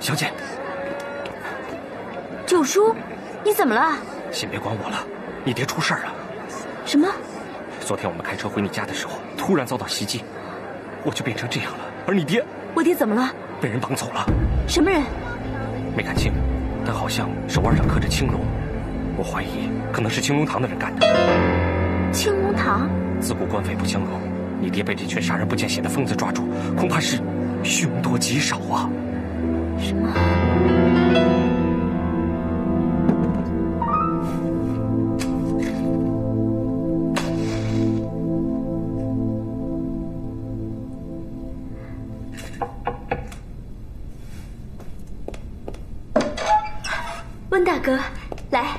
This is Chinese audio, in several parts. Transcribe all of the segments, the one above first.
小姐， 九叔，你怎么了？ 先别管我了，你爹出事了。 什么？ 昨天我们开车回你家的时候，突然遭到袭击，我就变成这样了。而你爹， 我爹怎么了？ 被人绑走了。 什么人？ 没看清，但好像手腕上刻着青龙，我怀疑可能是青龙堂的人干的。 青龙堂？ 自古官匪不相容，你爹被这群杀人不见血的疯子抓住，恐怕是凶多吉少啊。 什么？温大哥，来。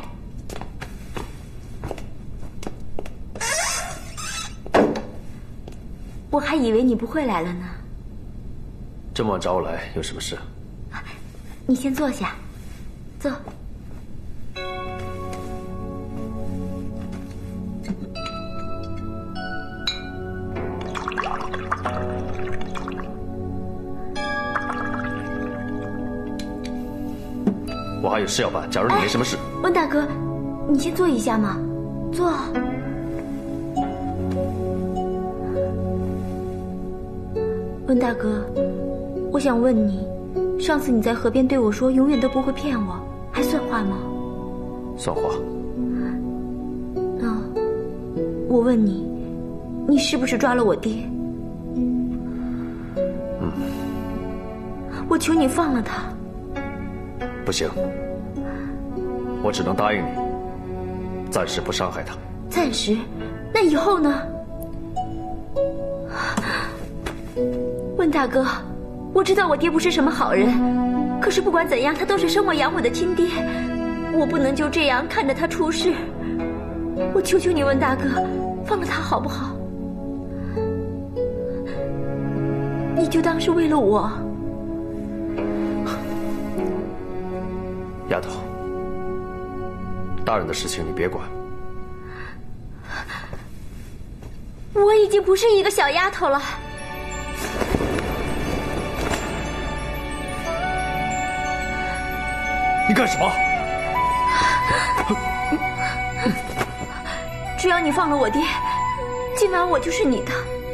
我还以为你不会来了呢。 这么晚找我来，有什么事？ 你先坐下，坐。 我还有事要办。假如你没什么事， 温大哥，你先坐一下嘛，坐。温大哥，我想问你，上次你在河边对我说永远都不会骗我，还算话吗？ 算话。 那我问你，你是不是抓了我爹？我求你放了他。 不行，我只能答应你，暂时不伤害他。 暂时？那以后呢？温大哥，我知道我爹不是什么好人，可是不管怎样，他都是生我养我的亲爹，我不能就这样看着他出事。我求求你，温大哥，放了他好不好？你就当是为了我。 丫头，大人的事情你别管。 我已经不是一个小丫头了。 你干什么？ 只要你放了我爹，今晚我就是你的。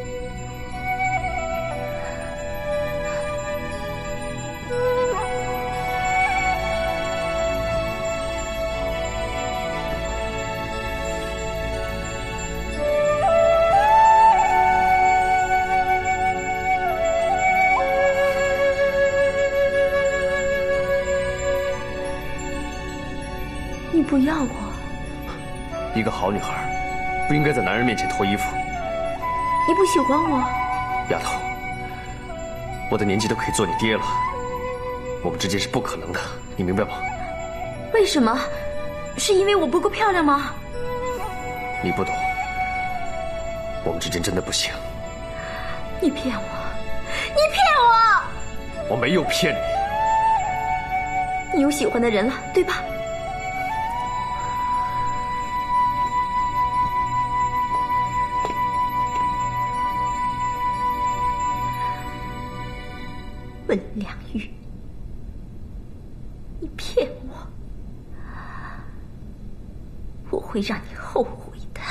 你不要我？ 一个好女孩，不应该在男人面前脱衣服。 你不喜欢我？ 丫头，我的年纪都可以做你爹了，我们之间是不可能的，你明白吗？ 为什么？是因为我不够漂亮吗？ 你不懂，我们之间真的不行。 你骗我！你骗我！ 我没有骗你。 你有喜欢的人了，对吧？温良玉，你骗我，我会让你后悔的。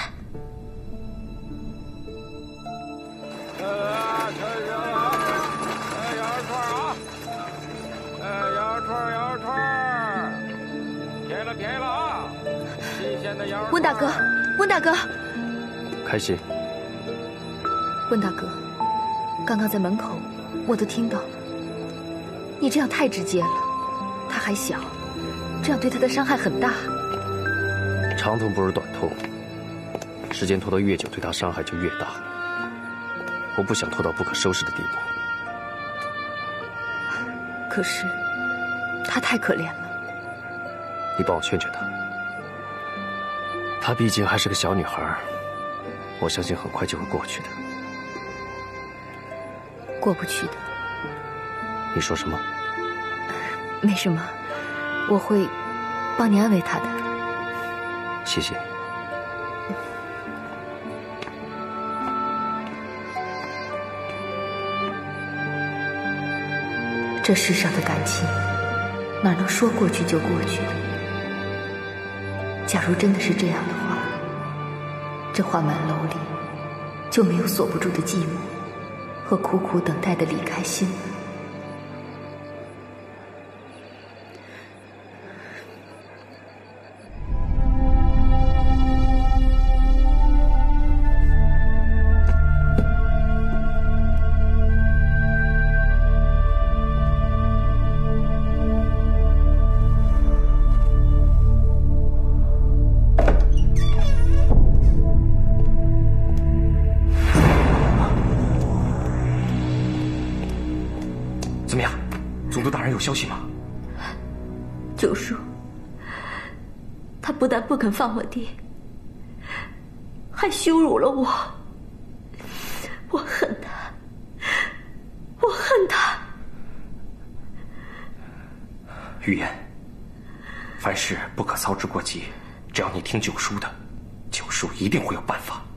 便宜了啊！新鲜的羊肉。 温大哥，温大哥， 开心。 温大哥，刚刚在门口我都听到了。你这样太直接了，他还小，这样对他的伤害很大。 长痛不如短痛，时间拖得越久，对他伤害就越大。我不想拖到不可收拾的地步。 可是，他太可怜了。 你帮我劝劝她，她毕竟还是个小女孩，我相信很快就会过去的。 过不去的。 你说什么？ 没什么，我会帮你安慰她的。 谢谢你。 这世上的感情，哪能说过去就过去的？假如真的是这样的话，这花满楼里就没有锁不住的寂寞和苦苦等待的离开心了。 怎么样，总督大人有消息吗？ 九叔，他不但不肯放我爹，还羞辱了我。我恨他，我恨他。 玉言，凡事不可操之过急，只要你听九叔的，九叔一定会有办法。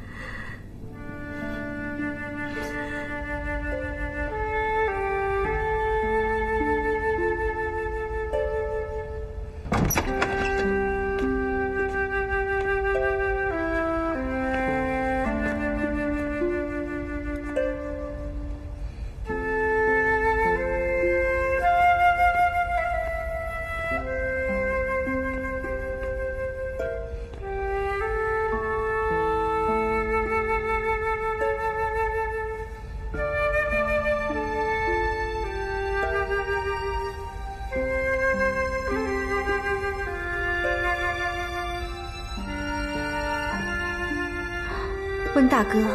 温大哥，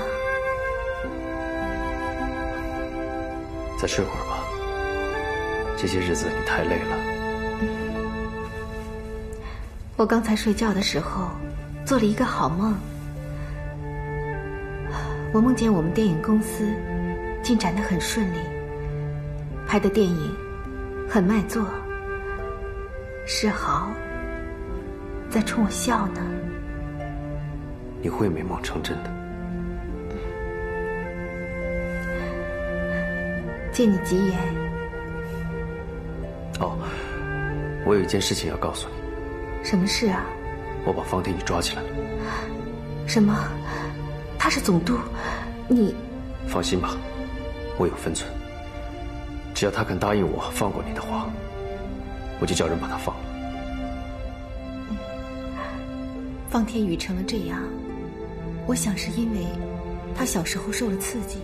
再睡会儿吧。这些日子你太累了。 我刚才睡觉的时候做了一个好梦。我梦见我们电影公司进展得很顺利，拍的电影很卖座，世豪在冲我笑呢。 你会美梦成真的。 借你吉言。 哦，我有一件事情要告诉你。 什么事啊？ 我把方天宇抓起来了。 什么？他是总督？你放心吧，我有分寸。只要他肯答应我放过你的话，我就叫人把他放了。 方天宇成了这样，我想是因为他小时候受了刺激。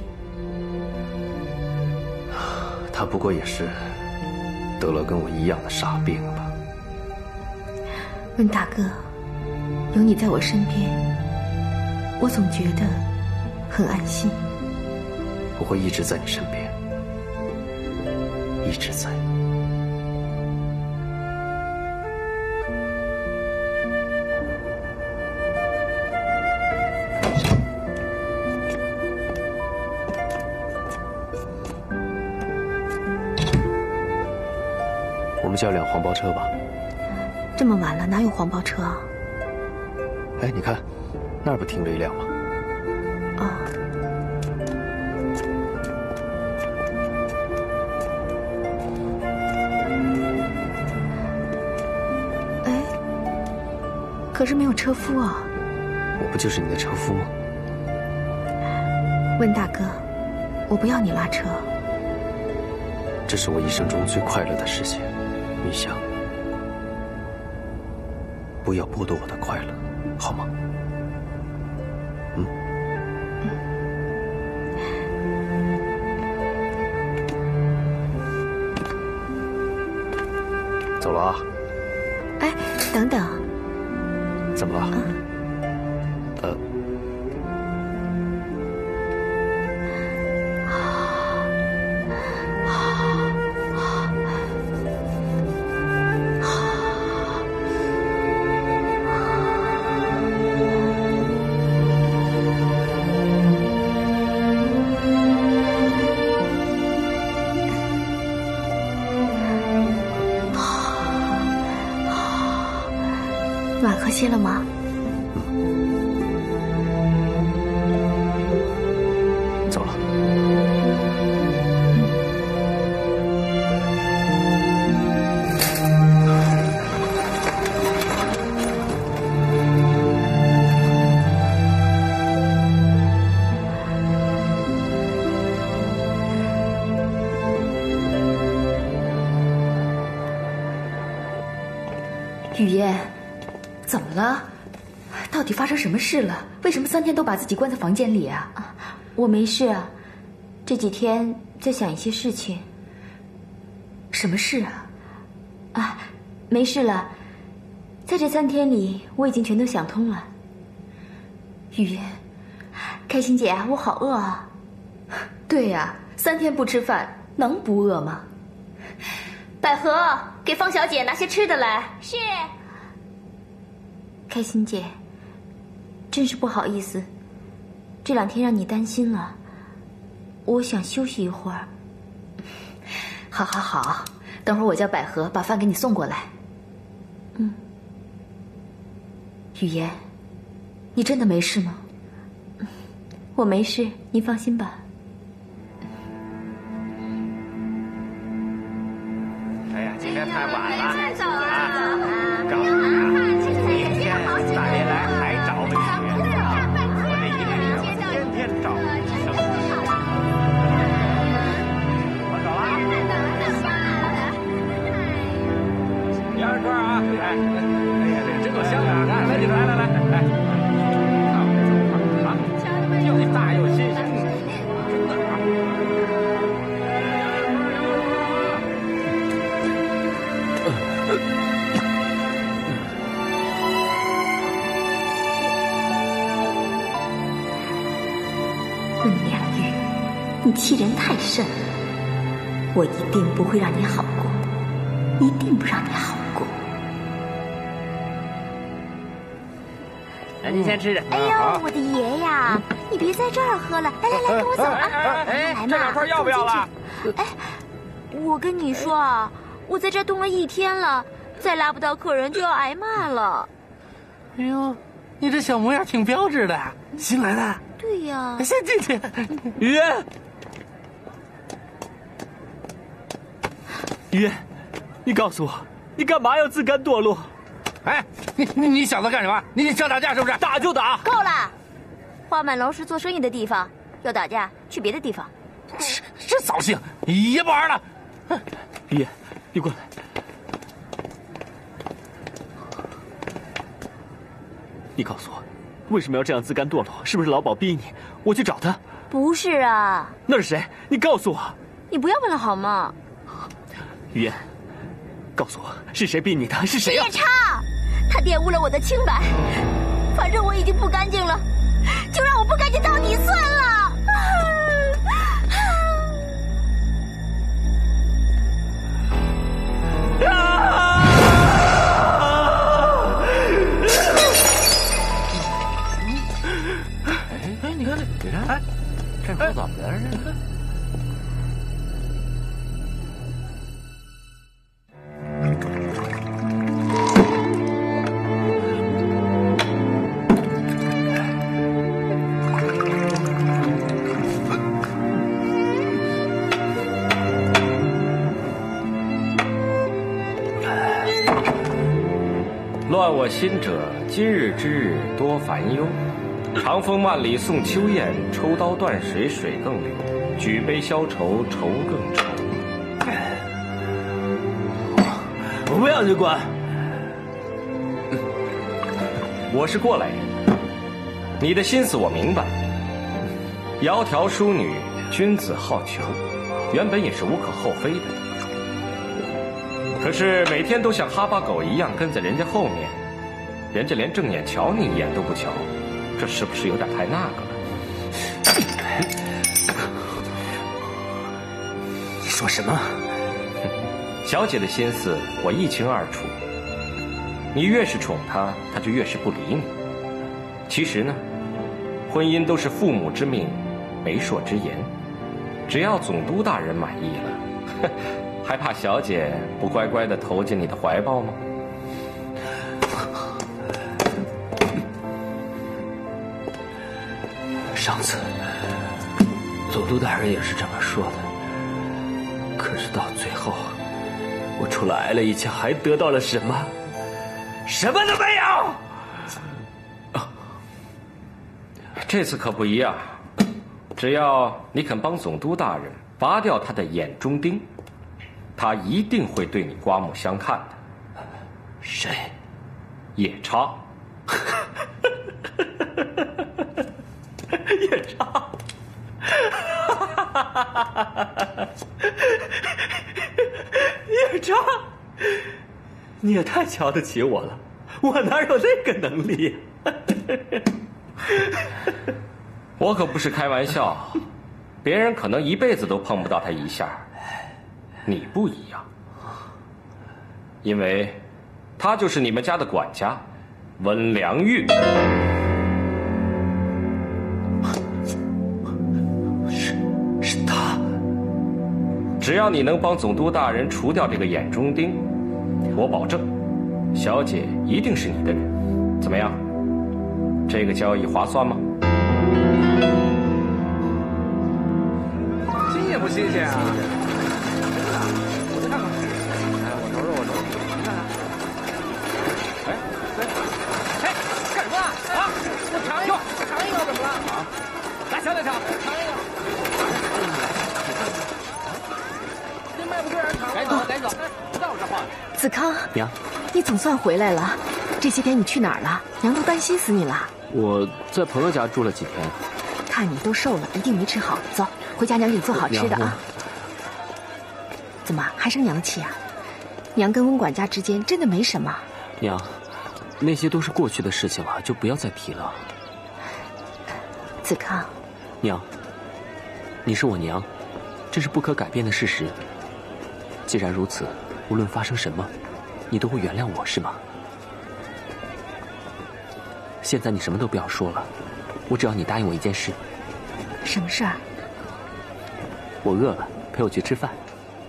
他不过也是得了跟我一样的傻病吧。 温大哥，有你在我身边，我总觉得很安心。 我会一直在你身边，一直在。我们叫辆黄包车吧。 这么晚了，哪有黄包车啊？ 哎，你看，那儿不停着一辆吗？ 啊。哎，可是没有车夫啊。 我不就是你的车夫吗？ 温大哥，我不要你拉车。 这是我一生中最快乐的事情，云香。不要剥夺我的快乐，好吗？走了啊。 哎，等等。 怎么了？ 暖和些了吗？ 走了。 雨嫣，怎么了？到底发生什么事了？为什么3天都把自己关在房间里啊？ 我没事啊，这几天在想一些事情。 什么事啊？ 没事了，在这3天里，我已经全都想通了。 雨嫣， 开心姐，我好饿啊！ 对呀，3天不吃饭能不饿吗？ 百合，给方小姐拿些吃的来。是。开心姐，真是不好意思，这2天让你担心了。我想休息一会儿。 好，等会儿我叫百合把饭给你送过来。雨嫣，你真的没事吗？ 我没事，你放心吧。 哎呀，今天太晚了啊！告诉你啊，明天再来还找个女人啊！我这一个月我天天找生意。我走了啊！第2串啊！哎呀，这个真够香的啊！来，里头来，啊，又大又新鲜，真的啊！ 温良玉，你欺人太甚了，我一定不会让你好过，一定不让你好过。 来，您先吃着。 哎呦，我的爷呀，你别在这儿喝了，来，跟我走啊！来嘛， 这2串要不要了？ 哎，我跟你说啊，我在这冻了1天了，再拉不到客人就要挨骂了。 哎呦，你这小模样挺标致的，新来的。 对呀。 先进去。 雨嫣，雨嫣，你告诉我，你干嘛要自甘堕落？ 哎，你小子干什么？你想打架是不是？ 打就打。 够了，花满楼是做生意的地方，要打架去别的地方。 真扫兴，也不玩了。 雨嫣，你过来。你告诉我，为什么要这样自甘堕落？是不是老鸨逼你？我去找他。 不是啊。 那是谁？你告诉我。 你不要问了好吗？ 雨嫣，告诉我是谁逼你的？是谁呀？ 夜叉，他玷污了我的清白。反正我已经不干净了，就让我不干净到底算了。 哎，你看这，哎，这狗怎么了？ 乱我心者，今日之日多烦忧。长风万里送秋雁，抽刀断水水更流。举杯消愁愁更愁。 我不要你管。 我是过来人，你的心思我明白。窈窕淑女，君子好逑，原本也是无可厚非的。可是每天都像哈巴狗一样跟在人家后面，人家连正眼瞧你一眼都不瞧，这是不是有点太那个了？ 你说什么？ 小姐的心思我一清二楚。你越是宠她，她就越是不理你。其实呢，婚姻都是父母之命，媒妁之言。只要总督大人满意了，还怕小姐不乖乖地投进你的怀抱吗？ 上次总督大人也是这么说的，可是到最后，我除了挨了一枪，还得到了什么？什么都没有。 这次可不一样，只要你肯帮总督大人拔掉他的眼中钉，他一定会对你刮目相看的。 谁？ 夜叉。夜叉。夜叉，你也太瞧得起我了，我哪有那个能力？我可不是开玩笑，别人可能一辈子都碰不到他一下，你不一样，因为他就是你们家的管家，温良玉。是他。只要你能帮总督大人除掉这个眼中钉，我保证，小姐一定是你的人。怎么样？这个交易划算吗？ 新鲜不新鲜啊？我再看看。哎，我瞅瞅，你看看。哎，干什么啊？我尝一个，尝一个怎么了？啊，来尝来尝，尝一个。这卖不出让人尝，赶走，赶走，不要这话。 子康， 娘， 你总算回来了。这些天你去哪儿了？娘都担心死你了。 我在朋友家住了几天。 看你都瘦了，一定没吃好。走，回家娘给你做好吃的啊。怎么还生娘的气啊？娘跟温管家之间真的没什么。 娘，那些都是过去的事情了，就不要再提了。 子康， 娘，你是我娘，这是不可改变的事实。既然如此，无论发生什么，你都会原谅我，是吗？现在你什么都不要说了，我只要你答应我一件事。 什么事儿？ 我饿了，陪我去吃饭。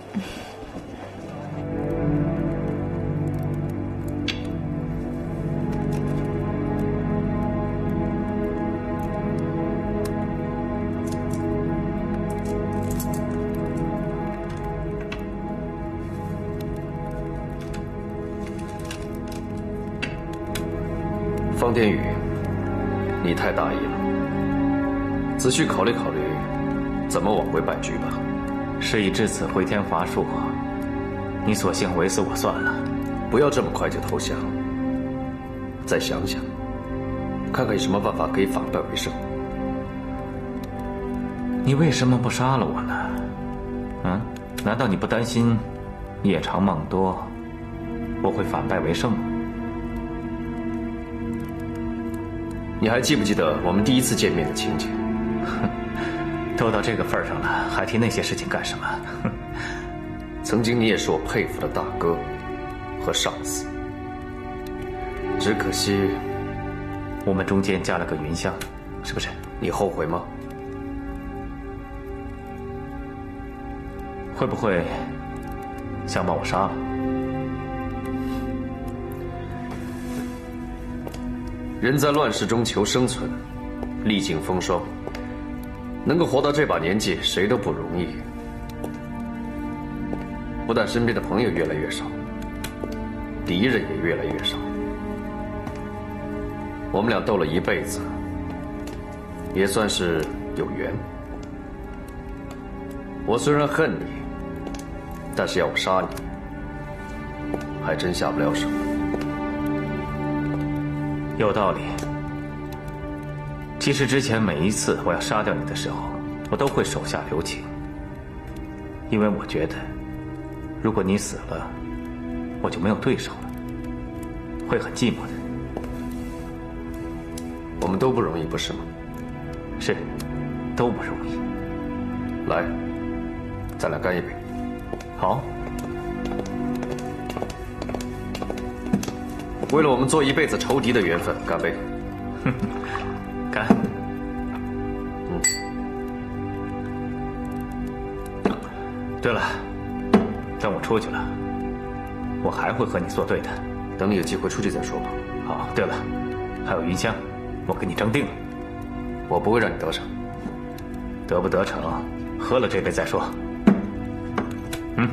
方天宇，你太大意了，仔细考虑考虑，怎么挽回败局吧。 事已至此，回天乏术，你索性围死我算了。 不要这么快就投降，再想想，看看有什么办法可以反败为胜。 你为什么不杀了我呢？嗯，难道你不担心夜长梦多，我会反败为胜吗？ 你还记不记得我们第一次见面的情景？ 哼，都到这个份上了，还提那些事情干什么？ 曾经你也是我佩服的大哥和上司，只可惜我们中间加了个云香，是不是？ 你后悔吗？ 会不会想把我杀了？ 人在乱世中求生存，历经风霜，能够活到这把年纪，谁都不容易。不但身边的朋友越来越少，敌人也越来越少。我们俩斗了一辈子，也算是有缘。我虽然恨你，但是要我杀你，还真下不了手。 有道理。其实之前每一次我要杀掉你的时候，我都会手下留情，因为我觉得，如果你死了，我就没有对手了，会很寂寞的。 我们都不容易，不是吗？ 是，都不容易。 来，咱俩干一杯。 好。 为了我们做一辈子仇敌的缘分，干杯！ 干！对了，等我出去了，我还会和你作对的。 等你有机会出去再说吧。 好，对了，还有云香，我跟你争定了， 我不会让你得逞。 得不得逞，喝了这杯再说。嗯。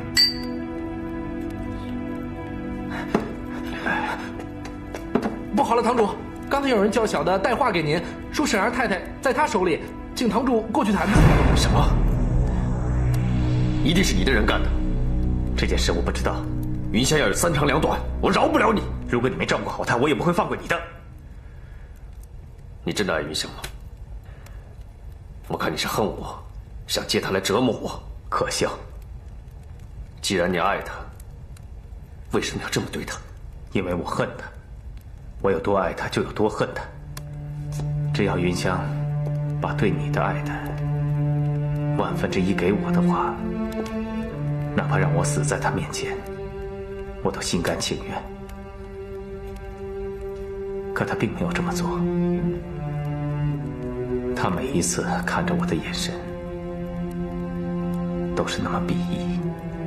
不好了，堂主，刚才有人叫小的带话给您，说沈儿太太在他手里，请堂主过去谈谈。 什么？一定是你的人干的。 这件事我不知道。 云香要是三长两短，我饶不了你。 如果你没照顾好她，我也不会放过你的。 你真的爱云香吗？我看你是恨我，想借她来折磨我。 可笑！ 既然你爱她，为什么要这么对她？ 因为我恨她。我有多爱她，就有多恨她。只要云香把对你的爱的1/1000给我的话，哪怕让我死在她面前，我都心甘情愿。可她并没有这么做。她每一次看着我的眼神，都是那么鄙夷，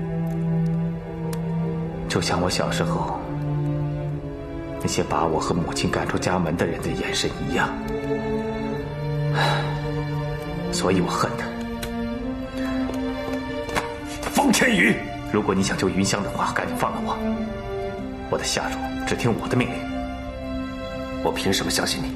就像我小时候那些把我和母亲赶出家门的人的眼神一样。所以我恨他。方天宇，如果你想救云香的话，赶紧放了我。我的下属只听我的命令。 我凭什么相信你？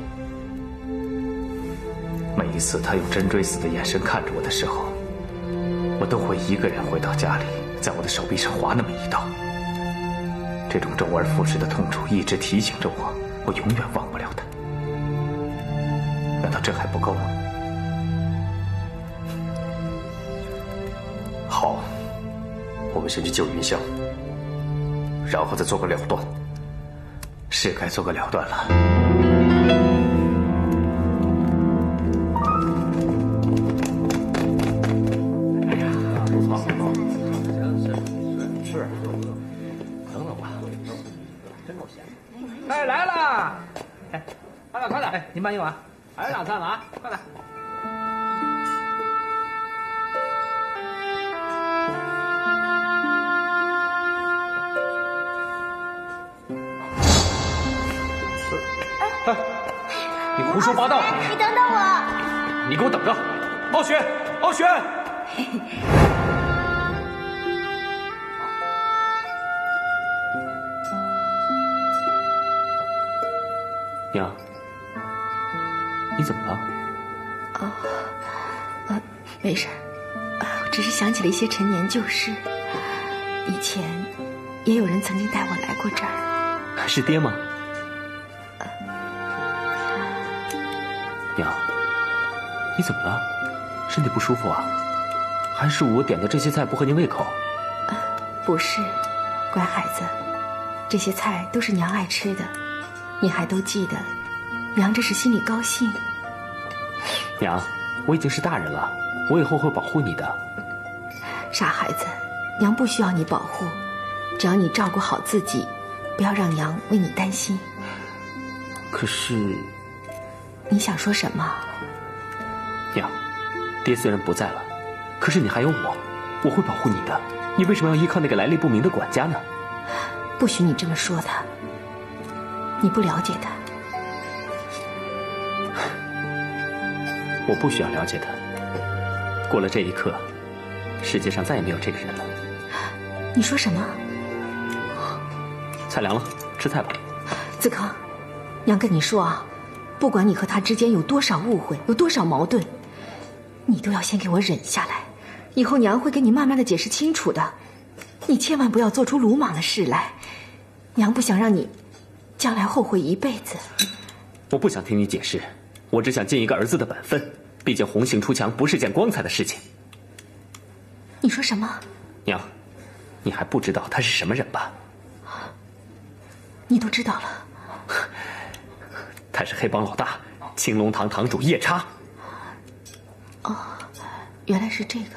每一次他用针锥似的眼神看着我的时候，我都会一个人回到家里，在我的手臂上划那么一刀。这种周而复始的痛楚一直提醒着我，我永远忘不了他。难道这还不够吗？ 好，我们先去救云香，然后再做个了断。 是该做个了断了。 哎，来了！哎，快点快点！哎，您慢用啊！还有2餐了啊，快点！ 哎，你胡说八道！ 你等等我！ 你给我等着！傲雪，傲雪！娘，你怎么了？ 没事儿，我只是想起了一些陈年旧事。以前也有人曾经带我来过这儿。 是爹吗？娘，你怎么了？身体不舒服啊？还是我点的这些菜不合您胃口？ 不是，乖孩子，这些菜都是娘爱吃的。你还都记得，娘这是心里高兴。 娘，我已经是大人了，我以后会保护你的。 傻孩子，娘不需要你保护，只要你照顾好自己，不要让娘为你担心。 可是， 你想说什么？ 娘，爹虽然不在了，可是你还有我，我会保护你的。你为什么要依靠那个来历不明的管家呢？ 不许你这么说他。你不了解他， 我不需要了解他。过了这一刻，世界上再也没有这个人了。 你说什么？ 菜凉了，吃菜吧。 子康，娘跟你说啊，不管你和他之间有多少误会，有多少矛盾，你都要先给我忍下来。以后娘会给你慢慢的解释清楚的。你千万不要做出鲁莽的事来，娘不想让你将来后悔一辈子。 我不想听你解释，我只想尽一个儿子的本分。毕竟红杏出墙不是件光彩的事情。 你说什么？ 娘，你还不知道他是什么人吧？ 你都知道了。 他是黑帮老大，青龙堂堂主夜叉。 哦，原来是这个。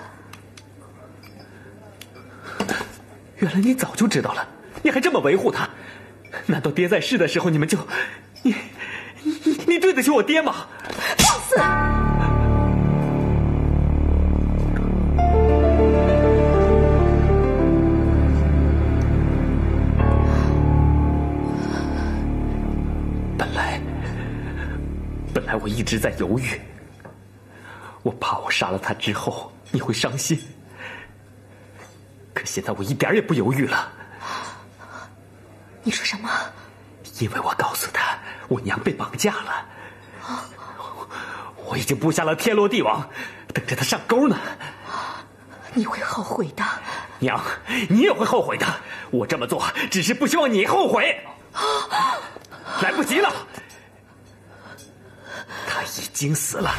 原来你早就知道了，你还这么维护他。难道爹在世的时候你们就……你对得起我爹吗？ 放肆！ 本来我一直在犹豫，我怕我杀了他之后你会伤心。可现在我一点也不犹豫了。 你说什么？ 因为我告诉他，我娘被绑架了。我已经布下了天罗地网，等着他上钩呢。 你会后悔的。 娘，你也会后悔的。我这么做只是不希望你后悔。 来不及了，他已经死了。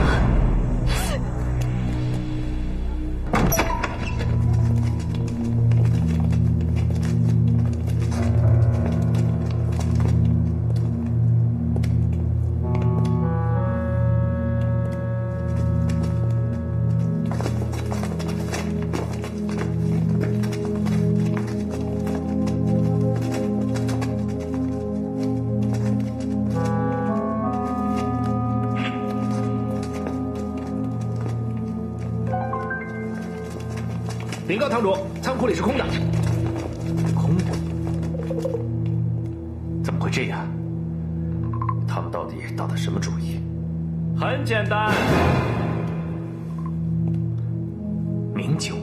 禀告堂主，仓库里是空的。 空的？怎么会这样？ 他们到底打的什么主意？ 很简单， 名酒，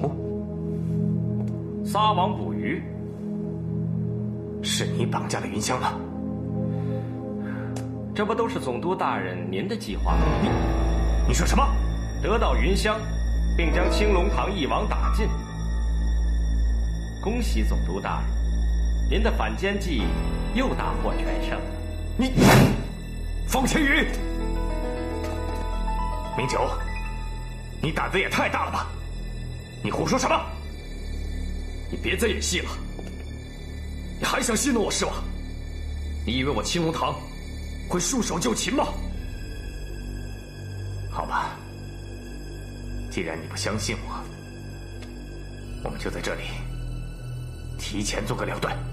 撒网捕鱼。 是你绑架了云香吗？ 这不都是总督大人您的计划吗？ 你说什么？ 得到云香，并将青龙堂一网打尽。恭喜总督大人，您的反间计又大获全胜。 你，方天宇，明九，你胆子也太大了吧！你胡说什么？ 你别再演戏了，你还想戏弄我是吧？你以为我青龙堂会束手就擒吗？ 好吧，既然你不相信我，我们就在这里提前做个了断。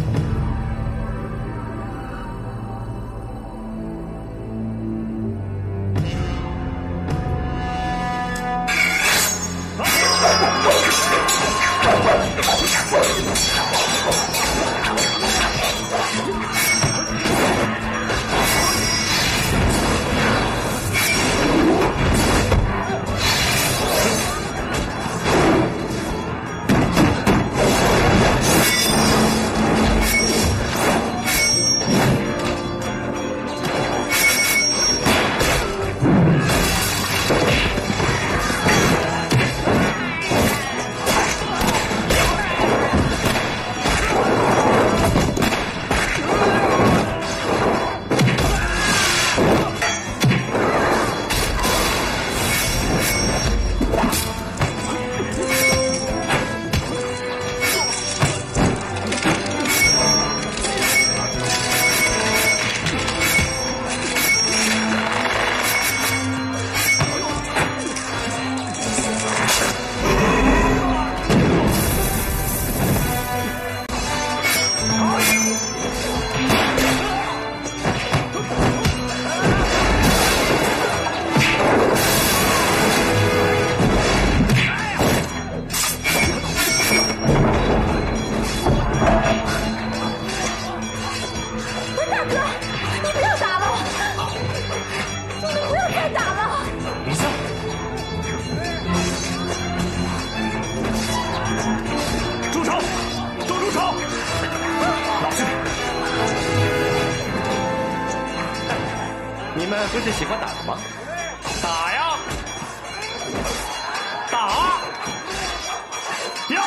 你们不是喜欢打的吗？打呀！打！呀！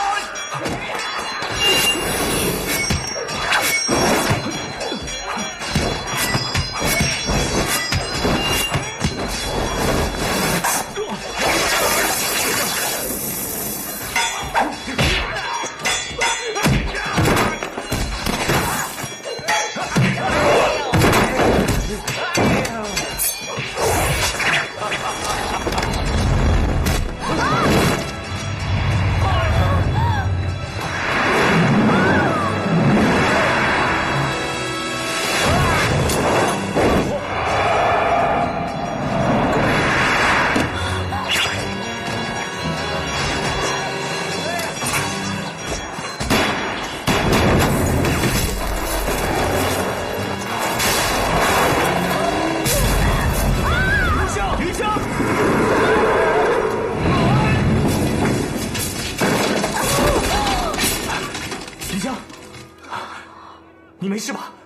你没事吧？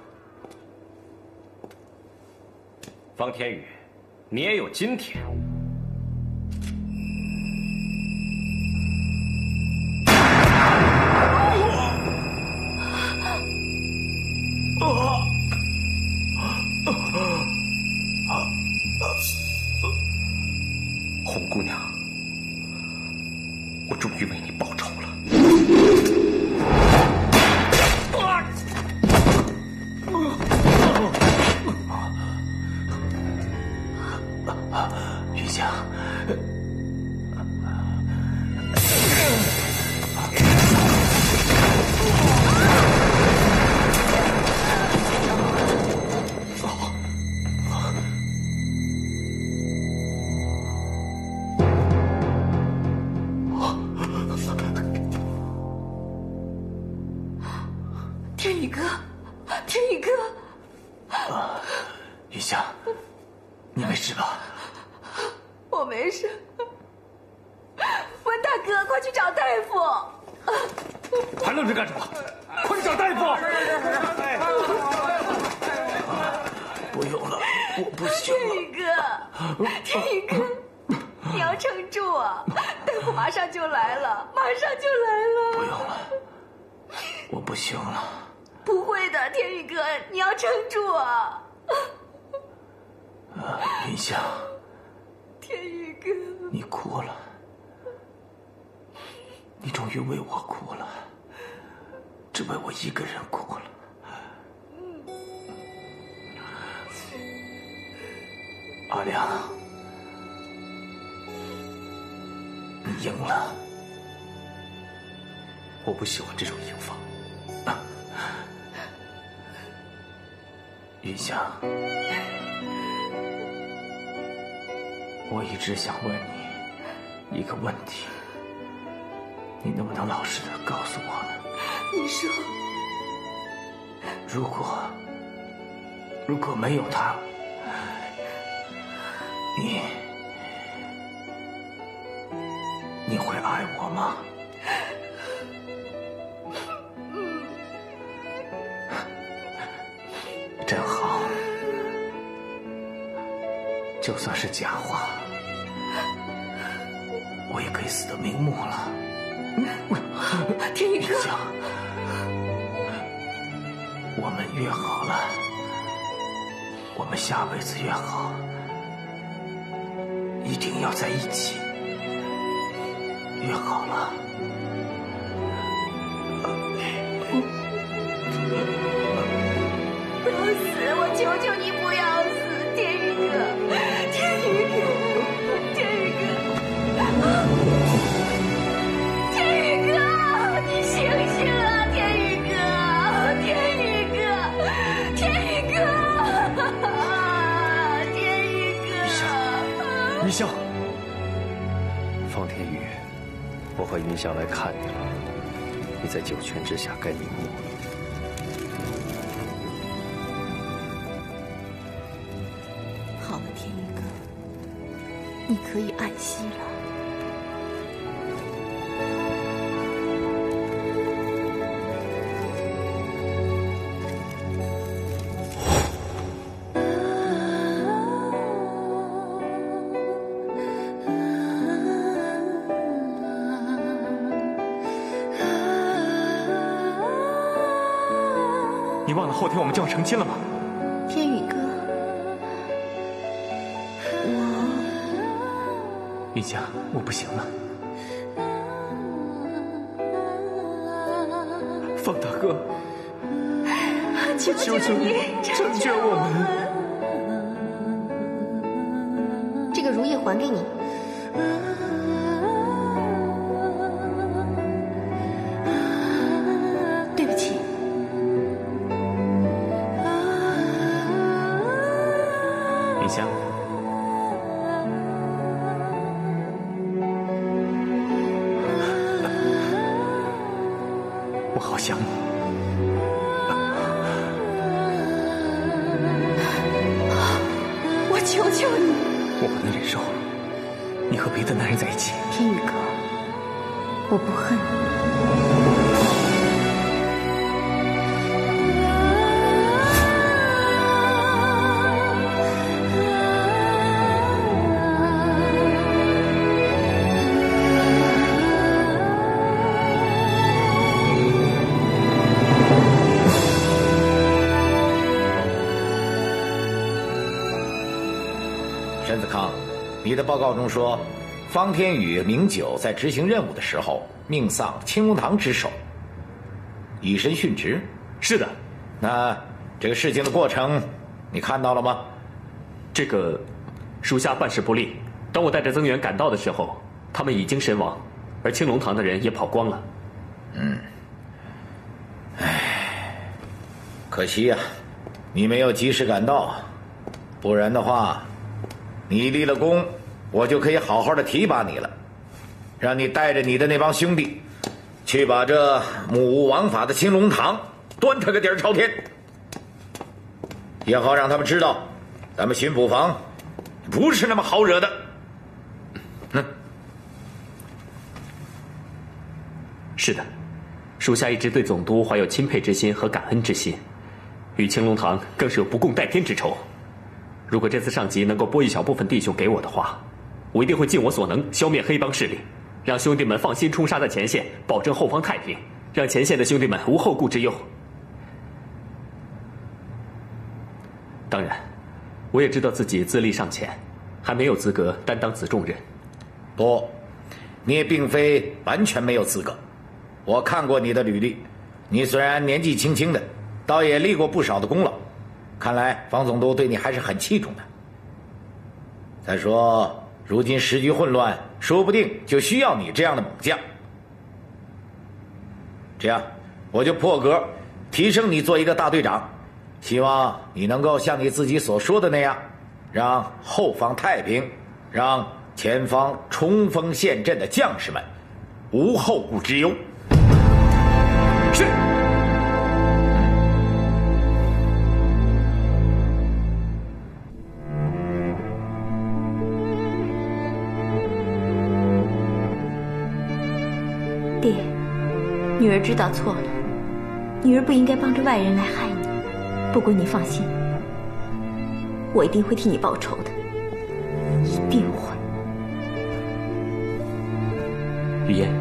方天宇，你也有今天。 我终于为你报仇了。 云香， 天宇哥，天宇哥， 云香，你没事吧？ 我没事。温大哥，快去找大夫！ 还愣着干什么？快去找大夫！ 不用了，我不行了。 天宇哥，天宇哥，你要撑住啊！大夫马上就来了，马上就来了。 不用了，我不行了。 不会的，天宇哥，你要撑住啊！ 云香， 天宇哥， 你哭了，你终于为我哭了，只为我一个人哭了。阿良，你赢了。 我不喜欢这种赢法。 云香，我一直想问你一个问题，你能不能老实的告诉我呢？ 你说， 如果没有他，你会爱我吗？真好，就算是假话，我也可以死得瞑目了。 天宇哥， 我们约好了，我们下辈子约好，一定要在一起。约好了。 不要死！我求求你不要死，天宇哥，天宇哥，天宇哥，天宇哥，你醒醒啊！天宇哥，天宇哥，天宇哥，天宇哥！ 云香，方天宇，我和云香来看你了，你在九泉之下该瞑目了。 好了，天宇哥，你可以安息了。 你忘了后天我们就要成亲了吗？ 天宇哥， 云香，我不行了。方大哥， 求求你成全我们。 这个如意还给你。对不起。 云香，我好想你。 我求求你， 我不能忍受你和别的男人在一起。 天宇哥，我不恨你。 沈子康，你的报告中说， 方天宇、明九在执行任务的时候命丧青龙堂之手，以身殉职。 是的。 那这个事情的过程你看到了吗？ 这个属下办事不力，当我带着增援赶到的时候，他们已经身亡，而青龙堂的人也跑光了。 可惜呀，你没有及时赶到，不然的话，你立了功，我就可以好好的提拔你了，让你带着你的那帮兄弟，去把这目无王法的青龙堂端他个底儿朝天，也好让他们知道，咱们巡捕房不是那么好惹的。 是的，属下一直对总督怀有钦佩之心和感恩之心，与青龙堂更是有不共戴天之仇。如果这次上级能够拨一小部分弟兄给我的话，我一定会尽我所能消灭黑帮势力，让兄弟们放心冲杀在前线，保证后方太平，让前线的兄弟们无后顾之忧。当然，我也知道自己资历尚浅，还没有资格担当此重任。 不，你也并非完全没有资格。我看过你的履历，你虽然年纪轻轻的，倒也立过不少的功劳。看来方总督对你还是很器重的。再说，如今时局混乱，说不定就需要你这样的猛将。这样，我就破格提升你做一个大队长，希望你能够像你自己所说的那样，让后方太平，让前方冲锋陷阵的将士们无后顾之忧。 是。 爹，女儿知道错了，女儿不应该帮着外人来害你。不过你放心，我一定会替你报仇的，一定会。 雨嫣，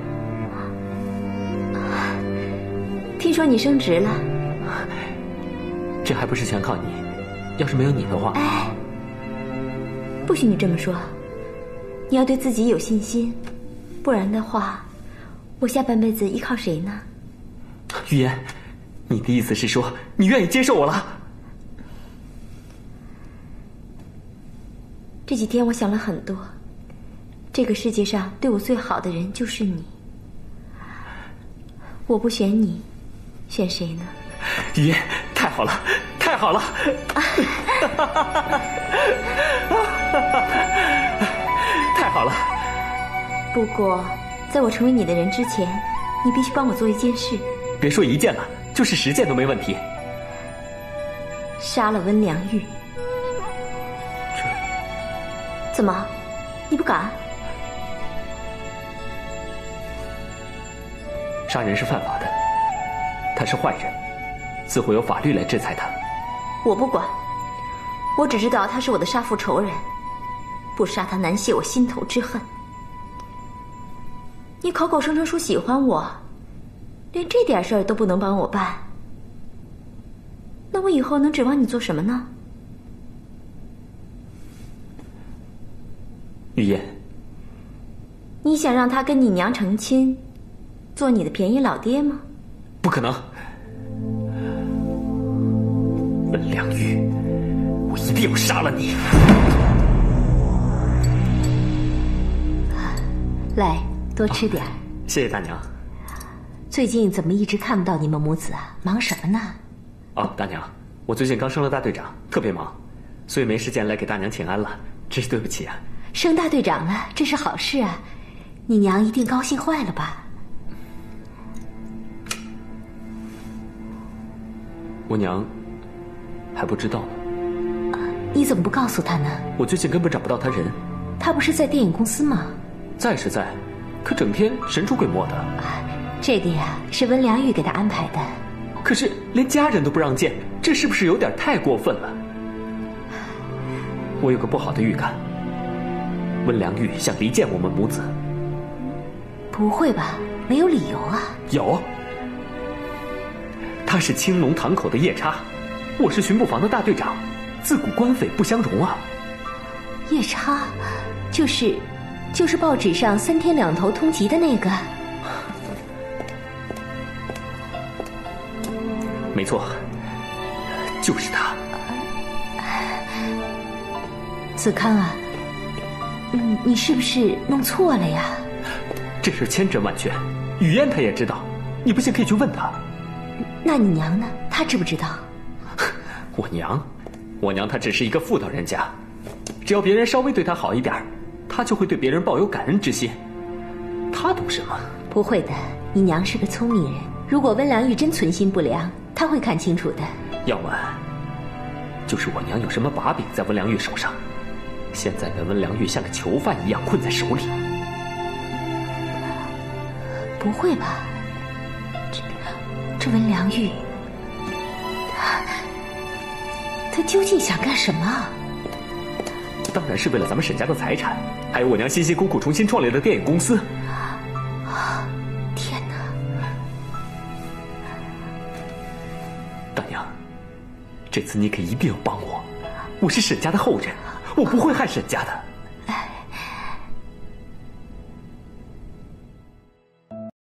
听说你升职了， 这还不是全靠你。要是没有你的话， 哎，不许你这么说，你要对自己有信心，不然的话，我下半辈子依靠谁呢？ 雨嫣，你的意思是说你愿意接受我了？ 这几天我想了很多，这个世界上对我最好的人就是你，我不选你，选谁呢？ 雨嫣，太好了，太好了！太好了！ 不过，在我成为你的人之前，你必须帮我做一件事。 别说一件了，就是10件都没问题。 杀了温良玉。怎么，你不敢？ 杀人是犯法的，他是坏人，自会有法律来制裁他。 我不管，我只知道他是我的杀父仇人，不杀他难泄我心头之恨。你口口声声说喜欢我，连这点事儿都不能帮我办，那我以后能指望你做什么呢？ 雨嫣， 你想让他跟你娘成亲，做你的便宜老爹吗？ 不可能。温良玉，我一定要杀了你！ 来，多吃点。 谢谢大娘。 最近怎么一直看不到你们母子啊？忙什么呢？ 哦，大娘，我最近刚升了大队长，特别忙，所以没时间来给大娘请安了，真是对不起啊。 升大队长了，这是好事啊！你娘一定高兴坏了吧？ 我娘还不知道呢。 你怎么不告诉她呢？ 我最近根本找不到她人。 她不是在电影公司吗？ 在是在，可整天神出鬼没的。 这个呀，是温良玉给她安排的。 可是连家人都不让见，这是不是有点太过分了？我有个不好的预感，温良玉想离间我们母子。 不会吧？没有理由啊。 有，他是青龙堂口的夜叉，我是巡捕房的大队长，自古官匪不相容啊。 夜叉，就是就是报纸上3天2头通缉的那个。 没错，就是他。 子康啊，你是不是弄错了呀？ 这事千真万确，雨嫣她也知道，你不信可以去问她。 那你娘呢？她知不知道？ 我娘她只是一个妇道人家，只要别人稍微对她好一点，她就会对别人抱有感恩之心。她懂什么？ 不会的，你娘是个聪明人。如果温良玉真存心不良，她会看清楚的。 要么就是我娘有什么把柄在温良玉手上，现在的温良玉像个囚犯一样困在手里。 不会吧？这温良玉，他究竟想干什么？ 当然是为了咱们沈家的财产，还有我娘辛辛苦苦重新创立的电影公司。 天哪！ 大娘，这次你可一定要帮我，我是沈家的后人，我不会害沈家的。